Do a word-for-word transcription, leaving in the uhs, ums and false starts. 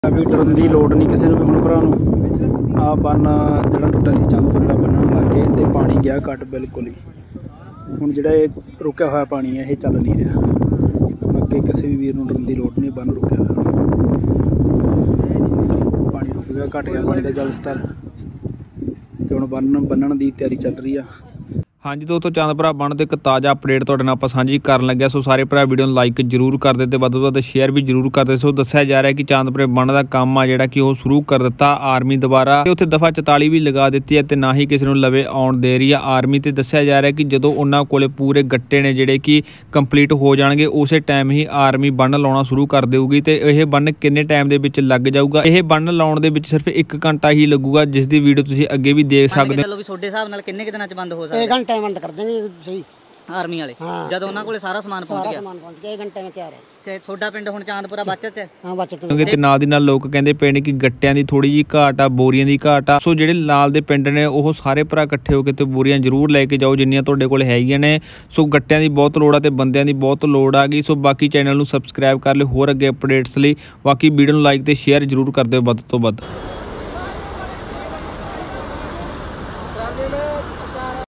भी डरन की लोड़ नहीं किसी भी। हुण भरा नूं आ बन जिहड़ा टुट्टा सी चंदपुर दा बनन लग गए ते पानी गया घट बिल्कुल ही। हुण जिहड़ा ये रुकिया होया पानी है ये चल नहीं रहा। अगे किसी भी वीर नूं डरन की लोड़ नहीं, बन रुकिया होया, पानी रुक गया, घट गया पानी का जल स्तर ते हुण बन बनन की तैयारी चल रही है। हाँ जी दोस्तों, चांदपुरा बन तो एक ताज़ा अपडेट तुहाडे नाल आपां सांझी करन लगे। सो सारे भरा वीडियो नूं लाइक जरूर कर दे ते वध तों वध शेयर भी जरूर कर दे। सो दस्सिया जा रहा है कि चांदपुरे बन का काम आ जिहड़ा कि वो शुरू कर दिता आर्मी दोबारा, उत्थे दफा चौताली भी लगा दी है, ना ही किसी नूं लवे आउण दे रही है आर्मी। तो दस्सिया जा रहा है कि जदों उन्हां कोले पूरे गट्टे ने जिहड़े कि कंप्लीट हो जाणगे उस टाइम ही आर्मी बन लाउणा शुरू कर देऊगी। तो यह बन किन्ने टाइम दे विच लग जाऊगा, यह बन लाउण दे विच सिर्फ एक घंटा ही लगूगा, जिस दी वीडियो तुसीं अगे भी देख सकदे हो। ਤੁਹਾਡੇ ਹਿਸਾਬ ਨਾਲ ਕਿੰਨੇ ਕਿ ਦਿਨਾਂ ਚ ਬੰਦ ਹੋ ਸਕਦਾ? एक घंटे बंद कर देंगे सही आर्मी वाले। हाँ। जब उन्होंने कोले सारा सामान पहुंच गया, सामान पहुंच गया, एक घंटे में तैयार है। ਤੇ ਤੁਹਾਡਾ ਪਿੰਡ ਹੁਣ ਚਾਂਦਪੁਰਾ ਬਚਤ ਚ? ਹਾਂ ਬਚਤ ਕਿਉਂਕਿ ਤੇ ਨਾਲ ਦੀ ਨਾਲ ਲੋਕ ਕਹਿੰਦੇ ਪਏ ਨੇ ਕਿ ਗੱਟਿਆਂ ਦੀ ਥੋੜੀ ਜੀ ਘਾਟ ਆ, ਬੋਰੀਆਂ ਦੀ ਘਾਟ ਆ। ਸੋ ਜਿਹੜੇ ਨਾਲ ਦੇ ਪਿੰਡ ਨੇ ਉਹ ਸਾਰੇ ਭਰਾ ਇਕੱਠੇ ਹੋ ਕੇ ਤੇ ਬੋਰੀਆਂ ਜ਼ਰੂਰ ਲੈ ਕੇ ਜਾਓ ਜਿੰਨੀਆਂ ਤੁਹਾਡੇ ਕੋਲ ਹੈਗੀਆਂ ਨੇ। ਸੋ ਗੱਟਿਆਂ ਦੀ ਬਹੁਤ ਲੋੜ ਆ ਤੇ ਬੰਦਿਆਂ ਦੀ ਬਹੁਤ ਲੋੜ ਆ ਗਈ। ਸੋ ਬਾਕੀ ਚੈਨਲ ਨੂੰ ਸਬਸਕ੍ਰਾਈਬ ਕਰ ਲਿਓ ਹੋਰ ਅੱਗੇ ਅਪਡੇਟਸ ਲਈ। ਬਾਕੀ ਵੀਡੀਓ ਨੂੰ ਲਾਈਕ ਤੇ ਸ਼ੇਅਰ ਜ਼ਰੂਰ ਕਰ ਦਿਓ ਵੱਧ ਤੋਂ ਵੱਧ।